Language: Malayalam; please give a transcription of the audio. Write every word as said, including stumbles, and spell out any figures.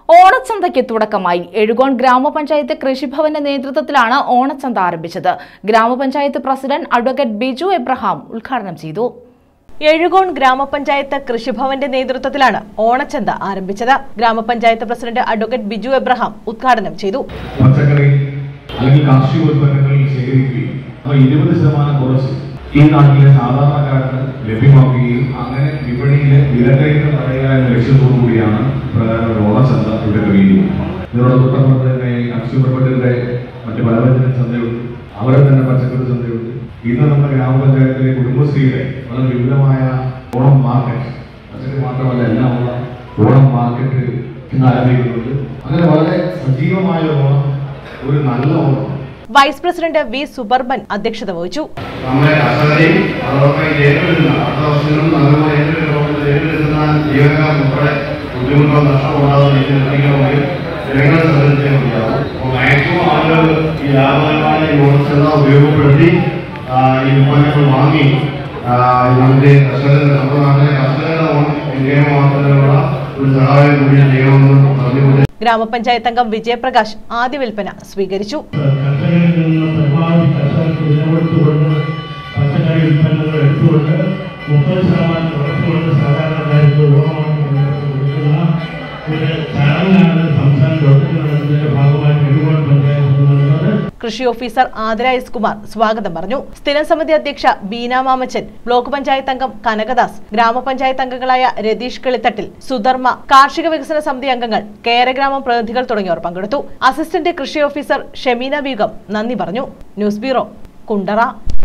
ഓണച്ചന്തയ്ക്ക് തുടക്കമായി. എഴുകോൺ ഗ്രാമപഞ്ചായത്ത് കൃഷിഭവന്റെ നേതൃത്വത്തിലാണ് ഓണച്ചന്ത ആരംഭിച്ചത്. ഗ്രാമപഞ്ചായത്ത് പ്രസിഡന്റ് അഡ്വക്കേറ്റ് ബിജു എബ്രഹാം ഉദ്ഘാടനം ചെയ്തു. എഴുകോൺ ഗ്രാമപഞ്ചായത്ത് കൃഷിഭവന്റെ നേതൃത്വത്തിലാണ് ഓണച്ചന്ത ആരംഭിച്ചത്. ഗ്രാമപഞ്ചായത്ത് പ്രസിഡന്റ് അഡ്വക്കേറ്റ് ബിജു എബ്രഹാം ഉദ്ഘാടനം ചെയ്തു. പച്ചക്കറി അല്ലെങ്കിൽ കാർഷിക ഉൽപ്പന്നങ്ങൾ ശേഖരിക്കുകയും ഇരുപത് ശതമാനം കുറച്ച് ഈ നാട്ടിലെ സാധാരണക്കാർക്ക് ലഭ്യമാക്കുകയും അങ്ങനെ വിപണിയിലെ വിലക്കയറ്റം തടയുക എന്ന ലക്ഷ്യത്തോടു കൂടിയാണ് പ്രധാന ഓണച്ചന്ത ഇവിടെ കഴിയുന്നത്. ഇതിനോട് തൊട്ടപ്പുറത്ത് തന്നെ കൺസ്യൂമർഫെഡിന്റെ മറ്റ് പലവ്യഞ്ജന ചന്തയുണ്ട്, അവരെ തന്നെ പച്ചക്കറി ചന്തയുണ്ട്. ഇന്ന് നമ്മുടെ ഗ്രാമപഞ്ചായത്തിലെ കുടുംബശ്രീയുടെ വളരെ വിപുലമായ ഓണം മാർക്കറ്റ്, പച്ചക്കറി മാത്രമല്ല എല്ലാം ഉള്ള ഓണം മാർക്കറ്റ് ഇന്ന് ആരംഭിക്കുന്നുണ്ട്. അങ്ങനെ വളരെ സജീവമായ ഓണം, ഒരു നല്ല ഓണം. വൈസ് പ്രസിഡന്റ് വി സുബർബൻ അധ്യക്ഷത വഹിച്ചു. നമ്മുടെ കർഷകരെയും അതോടൊപ്പം നേരിടുന്ന അടുത്ത വർഷങ്ങളും നല്ലപോലെ നേരിടുന്ന ജീവനക്കാർ ഉൾപ്പെടെ ബുദ്ധിമുട്ടോ നഷ്ടപ്പെടാതെ രീതിയിൽ ജനങ്ങളെ സംബന്ധിച്ചേ മതിയാവും. അപ്പോൾ മാക്സിമം ആളുകൾ ഈ ലാഭകരമായ ഈ ഓണച്ചന്ത ഉപയോഗപ്പെടുത്തി ഈ ഉൽപ്പന്നങ്ങൾ വാങ്ങി നമ്മുടെ കർഷകരുടെ നമ്മുടെ നാട്ടിലെ കർഷകരുടെ ഓണം വിജയമാക്കുന്നതിനുള്ള ഒരു സഹായം കൂടി ചെയ്യണമെന്ന് പറഞ്ഞുകൊണ്ട് ഗ്രാമപഞ്ചായത്ത് അംഗം വിജയപ്രകാശ് ആദ്യ വിൽപ്പന സ്വീകരിച്ചു. കർഷകരിൽ നിന്ന് പരമാവധി കർഷകർക്ക് വിലകൊടുത്തുകൊണ്ട് പച്ചക്കറി ഉൽപ്പന്നങ്ങൾ എടുത്തുകൊണ്ട് മുപ്പത് ശതമാനം കുറച്ചുകൊണ്ട് സാധാരണക്കാർക്ക് ഓണമാക്കി കൊടുക്കുന്ന ഒരു ചടങ്ങാണ് സംസ്ഥാന ഗവൺമെന്റിന്റെ ഭാഗമായി എഴുകോൺ പഞ്ചായത്ത് നടന്നത്. കൃഷി ഓഫീസർ ആതിര എസ് കുമാർ സ്വാഗതം പറഞ്ഞു. സ്ഥിരം സമിതി അധ്യക്ഷ ബീന മാമച്ചൻ, ബ്ലോക്ക് പഞ്ചായത്ത് അംഗം കനകദാസ്, ഗ്രാമപഞ്ചായത്ത് അംഗങ്ങളായ രതീഷ് കിളിത്തട്ടിൽ, സുധർമ്മ, കാർഷിക വികസന സമിതി അംഗങ്ങൾ, കേരഗ്രാമം പ്രതിനിധികൾ തുടങ്ങിയവർ പങ്കെടുത്തു. അസിസ്റ്റന്റ് കൃഷി ഓഫീസർ ഷെമീന ബീഗം നന്ദി പറഞ്ഞു. News bureau, Kundara.